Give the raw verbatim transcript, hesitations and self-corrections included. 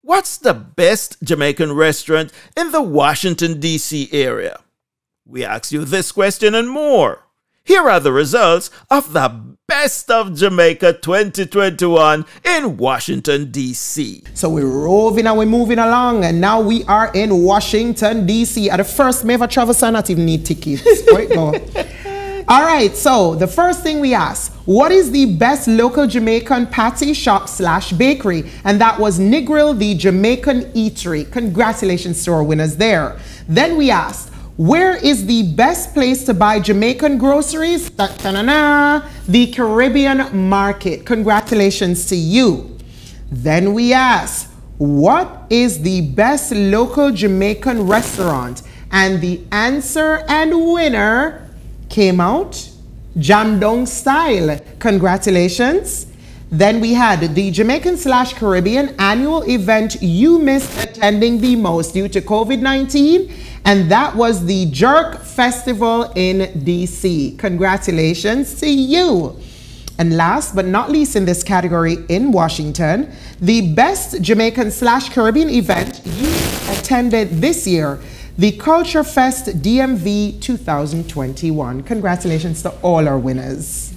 What's the best Jamaican restaurant in the Washington, D C area? We ask you this question and more. Here are the results of the Best of Jamaica twenty twenty-one in Washington, D C. So we're roving and we're moving along, and now we are in Washington, D C. At the first, me ever travel, so I not even need tickets. Right, go. All right, so the first thing we asked, what is the best local Jamaican patty shop slash bakery? And that was Negril, the Jamaican Eatery. Congratulations to our winners there. Then we asked, where is the best place to buy Jamaican groceries? Da, da, da, da, the Caribbean Market. Congratulations to you. Then we asked, what is the best local Jamaican restaurant? And the answer and winner came out Jam Dong Style. Congratulations. Then we had the Jamaican slash Caribbean annual event you missed attending the most due to COVID nineteen, and that was the Jerk Festival in D C. Congratulations to you. And last but not least in this category in Washington, the best Jamaican slash Caribbean event you attended this year, the Culture Fest D M V two thousand twenty-one. Congratulations to all our winners.